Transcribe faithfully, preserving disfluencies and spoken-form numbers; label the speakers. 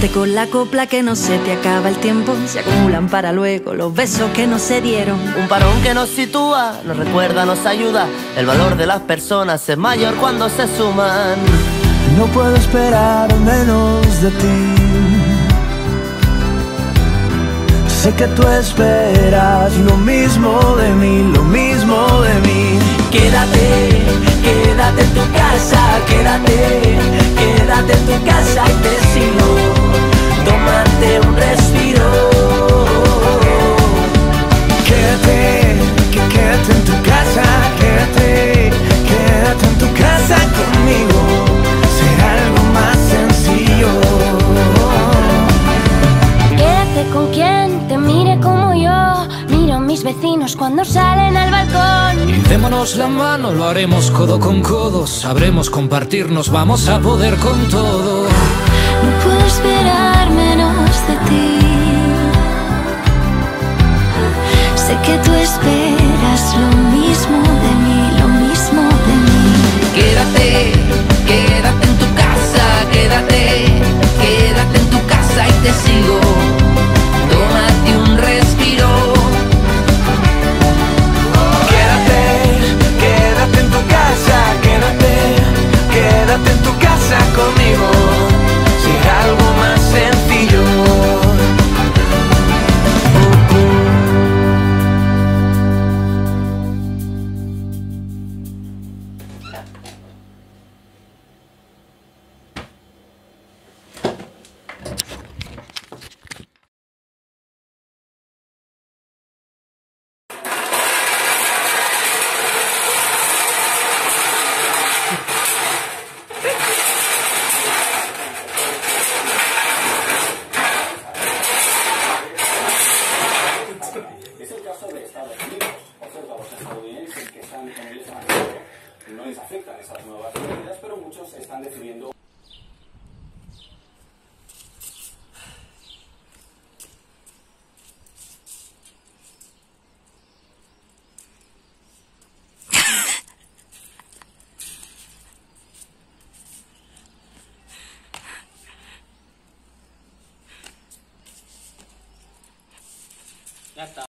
Speaker 1: Quédate con la copla que no se te acaba el tiempo. Se acumulan para luego los besos que no se dieron.
Speaker 2: Un parón que nos sitúa, nos recuerda, nos ayuda. El valor de las personas es mayor cuando se suman.
Speaker 3: No puedo esperar menos de ti. Sé que tú esperas lo mismo de mí, lo mismo de mí.
Speaker 2: Quédate, quédate en tu casa, quédate, quédate en tu casa y te sigo. Tómate un respiro.
Speaker 3: Quédate, que quédate en tu casa, quédate, quédate en tu casa conmigo. Será algo más sencillo.
Speaker 4: Quédate con quien te mire como yo. Miro a mis vecinos cuando salen al balcón.
Speaker 5: Y démonos la mano, lo haremos codo con codo. Sabremos compartirnos, vamos a poder con todo.
Speaker 4: No puedo esperar menos de ti. Sé que tú esperas lo mismo de mí, lo mismo de mí.
Speaker 2: Quédate, quédate en tu casa, quédate, quédate en tu casa y te sigo. Tómate un respiro.
Speaker 3: Quédate, quédate en tu casa, quédate, quédate en tu casa conmigo. Será algo más sencillo.
Speaker 6: Es el caso de Estados Unidos. Por cierto, a los estadounidenses que están con el no les afectan esas nuevas medidas, pero muchos están decidiendo.
Speaker 2: Ya está.